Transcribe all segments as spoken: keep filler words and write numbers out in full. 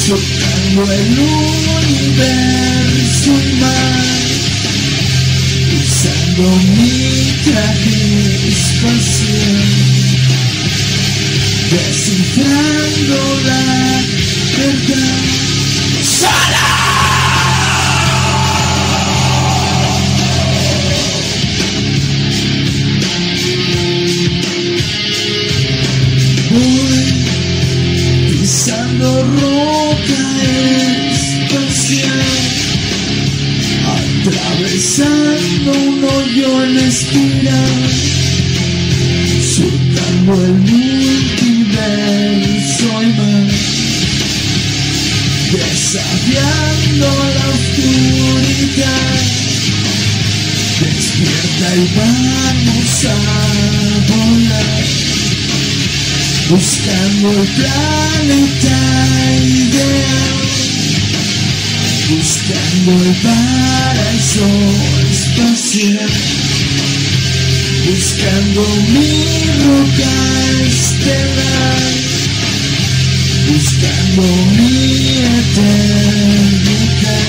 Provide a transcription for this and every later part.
Soltando el universo y más, usando mi traje espacial, descifrando la verdad. ¡Sola! Voy pisando roca espacial, atravesando un hoyo en espiral, surcando el multiverso y más, desafiando la oscuridad. Despierta y vamos a volar, buscando el planeta ideal, buscando el paraíso espacial, buscando mi roca estelar, buscando mi eternidad,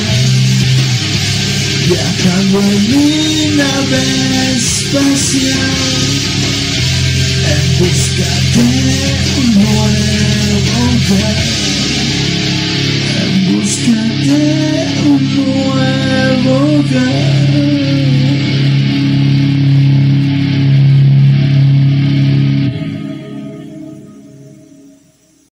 viajando en mi nave espacial, en busca de un nuevo hogar, en busca de un nuevo hogar.